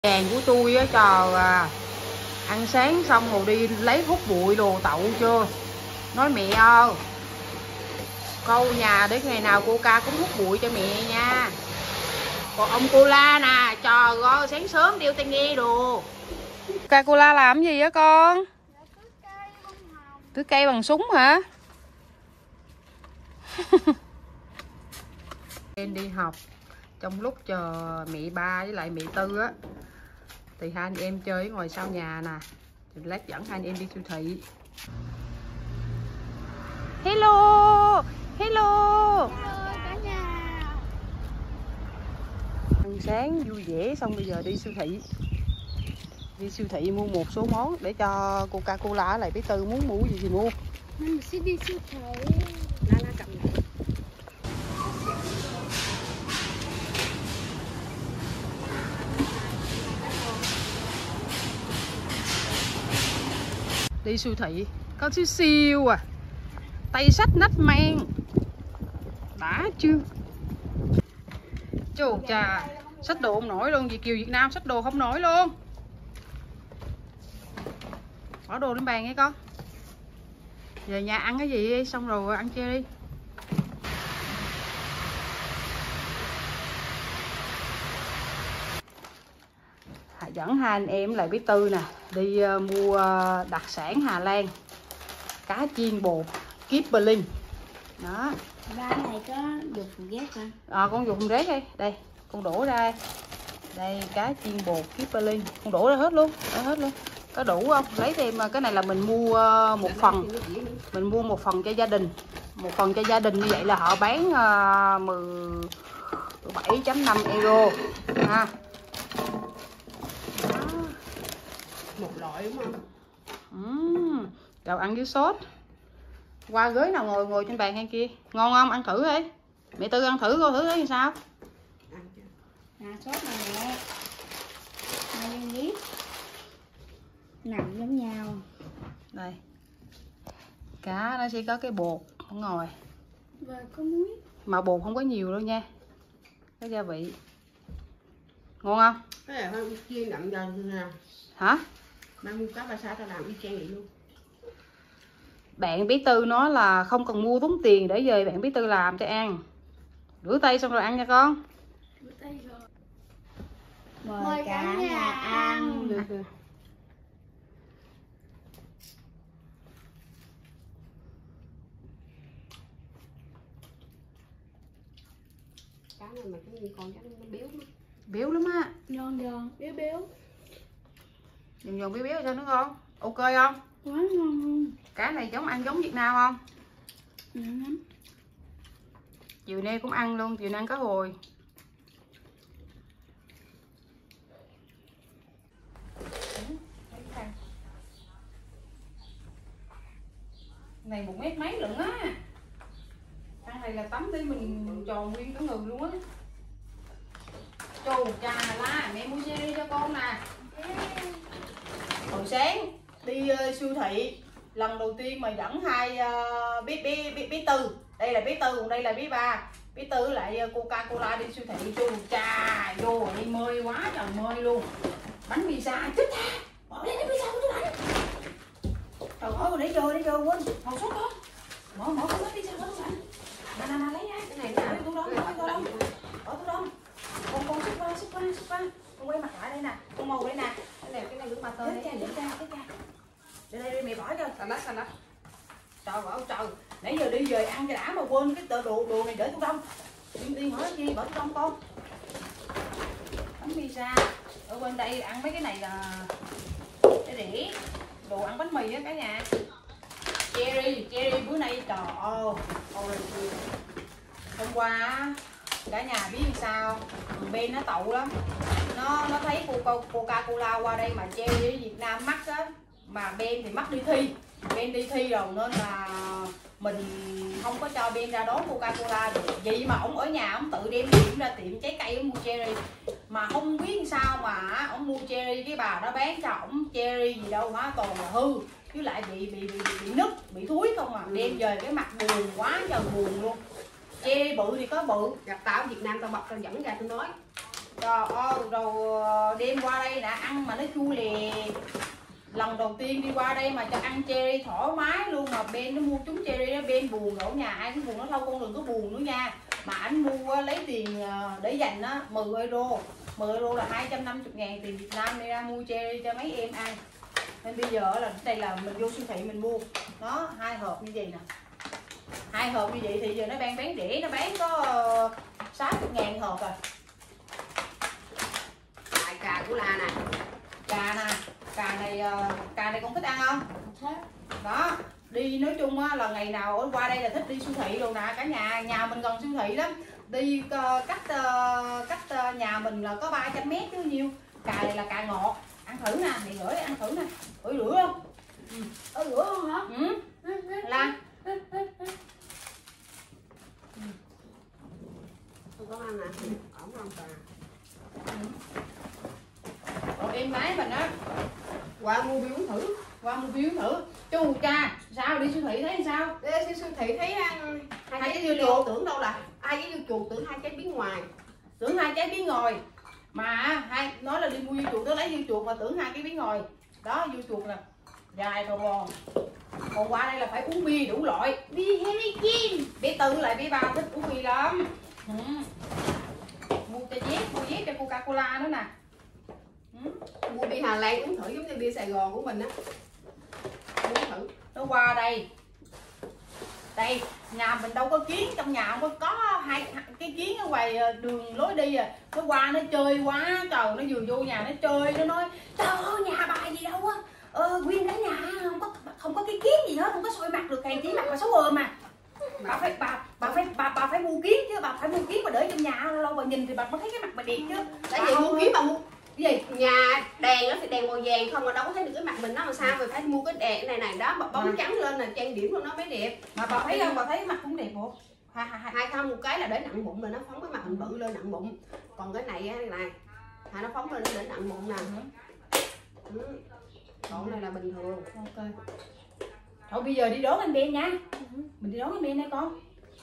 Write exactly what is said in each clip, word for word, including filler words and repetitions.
Chàng của tôi á, trời à, ăn sáng xong rồi đi lấy hút bụi đồ tậu chưa. Nói mẹ ơi, câu nhà để ngày nào cô ca cũng hút bụi cho mẹ nha. Còn ông cô la nè, trời ơi, sáng sớm đeo tai nghe đồ. Ca cô la làm gì á con? Tưới cây bằng súng hả? Em đi học, trong lúc chờ mẹ ba với lại mẹ Tư á, thì hai anh em chơi ngoài sau nhà nè. Thì lát dẫn hai anh em đi siêu thị. Hello, hello. Cả nhà. Ăn sáng vui vẻ xong bây giờ đi siêu thị. Đi siêu thị mua một số món để cho Coca-Cola lại bé Tư muốn mua gì thì mua. Mình sẽ đi siêu thị. La la cầm lại. Đi siêu thị có xíu siêu à, tay sách nách mang đã chưa. Chù chà, xách đồ không nổi luôn. Việt kiều Việt Nam xách đồ không nổi luôn. Bỏ đồ lên bàn nghe con. Về nhà ăn cái gì đi, xong rồi ăn chơi đi. Dẫn hai anh em lại bé Tư nè đi uh, mua đặc sản Hà Lan, cá chiên bột Kipling đó. Ba này có dục ghét hả? À, con dùng rết đây, đây con đổ ra đây. Đây cá chiên bột Kipling, con đổ ra hết luôn, ra hết luôn. Có đủ không? Lấy thêm cái này là mình mua uh, một phần, mình mua một phần cho gia đình, một phần cho gia đình như vậy là họ bán uh, mười bảy chấm năm euro ha. Một loại đúng không? Uhm, rồi ăn với sốt. Qua ghế nào ngồi ngồi trên bàn hay kia. Ngon không? Ăn thử đi. Mẹ Tư ăn thử coi thử thấy sao. Ăn chưa? À, sốt này nè. Mayonnaise. Nằm giống nhau. Đây. Cá nó sẽ có cái bột ở ngoài. Và có muối. Mà bột không có nhiều đâu nha. Có gia vị. Ngon không? Cái này không chiên đậm dần nè. Hả? Mang mua cá ba sa tao làm y chang vậy luôn. Bạn bé Tư nói là không cần mua tốn tiền để về bạn bé Tư làm cho ăn. Rửa tay xong rồi ăn nha con. Rửa tay rồi. Mời, Mời cả nhà, nhà ăn. Được rồi. Cá này mà cái gì còn chắc nó béo lắm. Béo lắm á. Giòn giòn, béo béo. Giòn giòn béo béo sao nữa con? Ok không? Quá ngon luôn. Cá này giống ăn giống Việt Nam không? Ngon lắm. Chiều nay cũng ăn luôn, chiều nay ăn cá hồi. Này một mét mấy lận á. Ăn này là tắm đi mình tròn nguyên cả người luôn á. Chù chà la, mẹ mua xe đi cho con nè. Hồi sáng đi uh, siêu thị, lần đầu tiên mà dẫn hai uh, bé bé bé bé Tư, đây là bé Tư còn đây là bé Ba. Bé Tư lại uh, Coca-Cola đi siêu thị. Chù chà, vô rồi đi mơi quá trời mơi luôn. Bánh pizza chết ta, bỏ lên cái pizza của tôi đánh. Trời ơi, để vô để vô quên màu sốt con. Mở mở cái bánh pizza của tôi đánh. Nè nè nè, lấy ra cái này nè, tôi đông, tôi đông, bỏ tôi đông. Con con xúc qua xúc qua xúc qua, con quay mặt lại đây nè, con màu đây nè. Cái này cái này nước mặt tơi đây, để ra cái ra. Để đây đi mẹ bỏ cho, xà lách xà lách. Trời ơi trời, nãy giờ đi về ăn cho đã mà quên cái tờ đồ đồ này để tôi đông. Điên điên hỏi chi bỏ tôi đông con. Bánh pizza ở bên đây ăn mấy cái này là cái rẻ. Đồ ăn bánh mì á cả nhà. Cherry, cherry bữa nay trời ơi. Ôi hôm qua cả nhà biết sao Ben nó tậu lắm, nó nó thấy Coca-Cola qua đây mà cherry ở Việt Nam mắc á, mà Ben thì mắc đi thi, Ben đi thi rồi nên là mình không có cho Ben ra đón Coca-Cola được. Vậy mà ông ở nhà ông tự đem điểm ra tiệm trái cây ông mua cherry, mà không biết sao mà ông mua cherry cái bà đó bán cho ổng cherry gì đâu hả, toàn là hư với lại bị bị bị, bị, bị nứt bị thúi không à. Đem về cái mặt buồn quá trời buồn luôn. Cherry bự thì có bự, Gặp tao ở Việt Nam tao bật tao dẫn ra tao nói Trời ơi, rồi đêm qua đây nè, ăn mà nó chua lè. Lần đầu tiên đi qua đây mà cho ăn cherry thoải mái luôn. Mà Ben nó mua trúng cherry đó, Ben buồn ở nhà, ai cũng buồn, nó thôi con đừng có buồn nữa nha. Mà anh mua lấy tiền để dành á, mười euro. mười euro là hai trăm năm mươi ngàn tiền Việt Nam đi ra mua cherry cho mấy em ăn. Nên bây giờ là đây là mình vô siêu thị mình mua. Đó, hai hộp như vậy nè. Hai hộp như vậy thì giờ nó đang bán rẻ, nó bán có sáu mươi ngàn hộp à. Lại cà của La nè. Cà nè, cà này cà này con thích ăn không? Đó, đi nói chung á là ngày nào qua đây là thích đi siêu thị luôn nè cả nhà, nhà mình gần siêu thị lắm. Đi uh, cách uh, cách uh, nhà mình là có ba trăm mét chứ nhiêu. Cà này là cà ngọt, ăn thử nè, mày gửi ăn thử nè. Gửi rửa không? Ừ. Ơ rửa không hả? Ừ. Là Không có ăn nè, ổng không cà. Rồi em gái mình á qua mua biếu thử, qua mua biếu thử. Chú cha, sao đi siêu thị thấy sao? Đi siêu siêu thị thấy ăn Hai, hai cái dưa chuột tưởng đâu là hai cái dưa chuột tưởng hai trái biến ngoài. Tưởng hai trái biến ngồi. Mà hai nói là đi mua dưa chuột đó, lấy dưa chuột mà tưởng hai cái biến ngồi. Đó dưa chuột nè. Dài còn bò. Còn qua đây là phải uống bia đủ loại. Bia Heineken. Bé Tư lại bé Ba thích uống bia lắm. Ừ. Mua cho dép, mua dép cho Coca-Cola nữa nè. Ừ. Mua bia Hà Lan uống thử giống như bia Sài Gòn của mình á. Uống thử. Nó qua đây. Đây, nhà mình đâu có kiến, trong nhà không có có hai cái kiến ở ngoài đường lối đi à. Nó qua nó chơi quá trời, nó vừa vô nhà nó chơi, nó nói trời ơi nhà bà gì đâu á. Ờ, nguyên cả nhà không có không có cái kiến gì hết, không có soi mặt được, hàng chỉ mặt mà xấu ôm mà. Bà phải bà bà phải bà bà phải mua kiến chứ, bà phải mua kiến mà để trong nhà lâu lâu bà nhìn thì bà mới thấy cái mặt bà đẹp chứ. Tại vì mua kiến bà mua cái gì? Nhà đèn nó thì đèn màu vàng không mà đâu có thấy được cái mặt mình, nó làm sao, rồi phải mua cái đèn này này đó, bóng à. Trắng lên là trang điểm luôn nó mới đẹp. Mà bà thấy không, bà thấy mặt cũng đẹp bộ. Hai hai hai không, một cái là để nặng bụng là nó phóng cái mặt mình bự lên nặng bụng, còn cái này á này hai nó phóng lên để nặng bụng nè. Ừ. Còn này là bình thường. Ok. Thôi bây giờ đi đón anh Ben nha. Mình đi đón anh Ben đây con.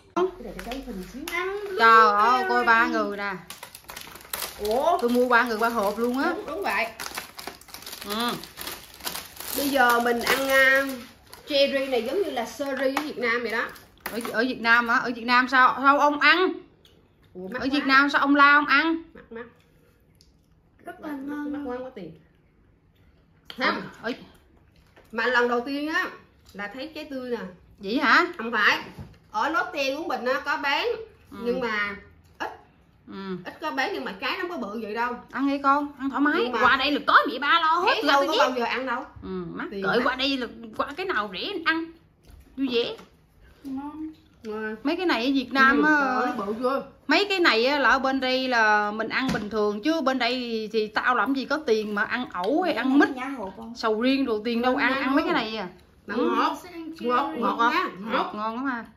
Trời ơi, coi ba người nè. Ủa, tôi mua ba người ba hộp luôn á. Đúng, đúng vậy. Ừ. Bây giờ mình ăn uh, cherry này giống như là seri ở Việt Nam vậy đó. Ở ở Việt Nam hả? Ở Việt Nam sao sao ông ăn? Ủa, ở Việt quá. Nam sao ông la ông ăn? Mắc mắc. Rất là ngon. Mắc quá, quá tiền. Không. Ở... Mà lần đầu tiên á là thấy trái tươi nè. Vậy hả? Không phải. Ở Lotte của mình á có bán, ừ. nhưng mà ít. Ừ. Ít có bán nhưng mà trái nó không có bự vậy đâu. Ăn đi con, ăn thoải mái. Mà... qua đây là có mẹ ba lo hết. Đâu có bao giờ ăn đâu. Ừ, mắc cởi qua đây là qua cái nào rẻ ăn. Vui vẻ. Ngon. Ừ. Mấy cái này ở Việt Nam ừ, á, bự chưa? Mấy cái này là ở bên đây là mình ăn bình thường, chứ bên đây thì, thì tao làm gì có tiền mà ăn ẩu hay ăn mít sầu riêng đồ, tiền đâu ăn ăn mấy cái này à. Mà ừ. ngọt ngọt ngọt ngọt ngọt ngon lắm à.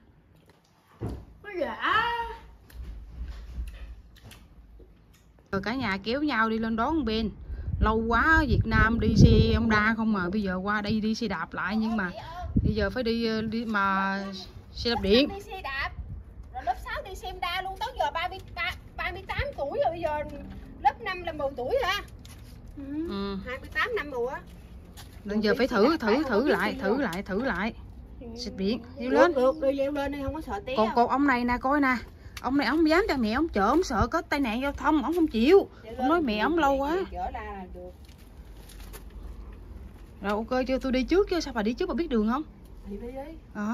Rồi cả nhà kéo nhau đi lên đón Ben. Lâu quá Việt Nam đi xe Honda không mà bây giờ qua đây đi xe đạp lại, nhưng mà bây giờ phải đi đi mà xe đạp điện. Đi xe đạp. Rồi lớp sáu đi xe Honda luôn, tới giờ ba mươi tám tuổi rồi, bây giờ lớp năm là mười tuổi hả? Ừ. hai mươi tám năm rồi á. Nên giờ phải thử thử thử lại, thử lại, thử lại. Xe điện, leo lên. Được, đi leo lên đi, không có sợ té. Còn còn ông này nè, coi nè. Ông này ông dám cho mẹ ông chở, ông sợ có tai nạn giao thông, ông không chịu. Ông nói mẹ ông lâu quá. Rồi ok chưa, tôi đi trước chứ, sao bà đi trước bà biết đường không? Đi đi đi. Ờ.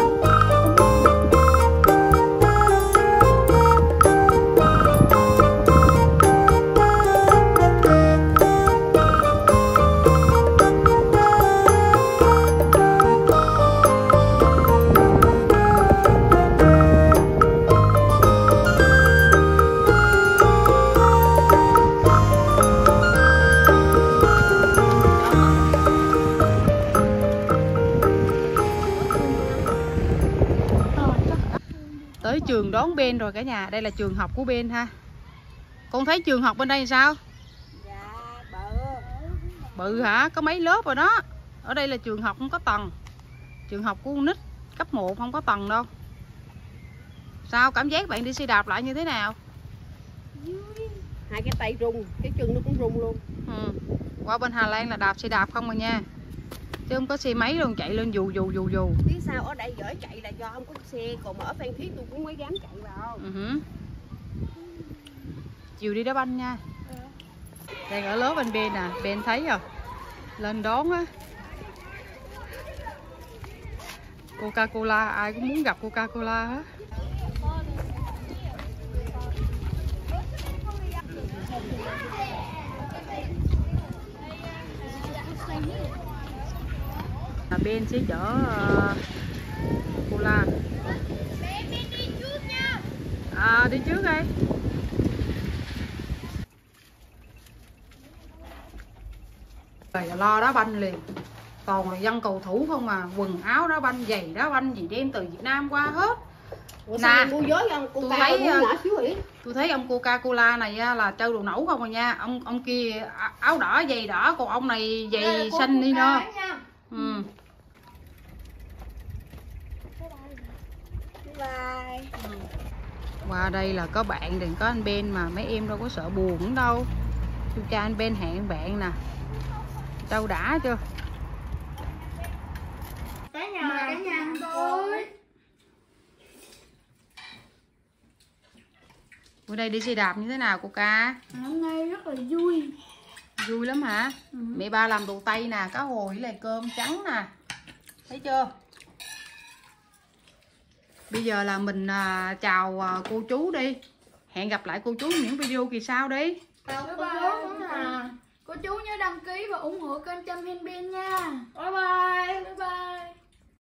Tới trường đón Ben rồi cả nhà. Đây là trường học của Ben ha. Con thấy trường học bên đây sao? Dạ, bự. Bự hả? Có mấy lớp rồi đó. Ở đây là trường học không có tầng. Trường học của con nít cấp một không có tầng đâu. Sao cảm giác bạn đi xe đạp lại như thế nào? Vui. hai cái tay rung, cái chân nó cũng rung luôn. Ừ. Qua bên Hà Lan là đạp xe đạp không mà nha, chứ không có xe máy luôn, chạy lên dù dù dù dù. Biết sao ở đây giỏi chạy là do không có xe, còn mà ở Phan Thiết tôi cũng mới dám chạy vào. Uh-huh. Chiều đi đá banh nha. Đang ở lớp bên bên nè, bên thấy rồi, lên đón á. Coca-Cola, ai cũng muốn gặp Coca-Cola hết. Là bên sẽ chở uh, cola. À, đi trước đây. Rồi lo đá banh liền. Toàn là dân cầu thủ không mà, quần áo đá banh, giày đá banh gì đem từ Việt Nam qua hết. Ủa sao mua dối không? Tôi thấy nhỏ xíu vậy. Tôi thấy ông Coca-Cola này là trâu đồ nẩu không à nha. Ông ông kia áo đỏ, giày đỏ, còn ông này giày xanh đi nữa. Ừ. Bye. Qua đây là có bạn, đừng có anh Ben mà mấy em đâu có sợ buồn đâu. Tôi cho anh Ben hẹn bạn nè. Trâu đã chưa? Cả nhà là cả nhà tôi. Bữa đây đi xe đạp như thế nào cô ca? Hôm nay rất là vui. Vui lắm hả? Ừ. Mẹ ba làm đồ Tây nè, cá hồi với lại cơm trắng nè. Thấy chưa? Bây giờ là mình à, chào à, cô chú đi. Hẹn gặp lại cô chú những video kỳ sau đi. Chào cô chú là cô chú nhớ đăng ký và ủng hộ kênh Trâm Hen Ben nha. Bye bye. Bye bye.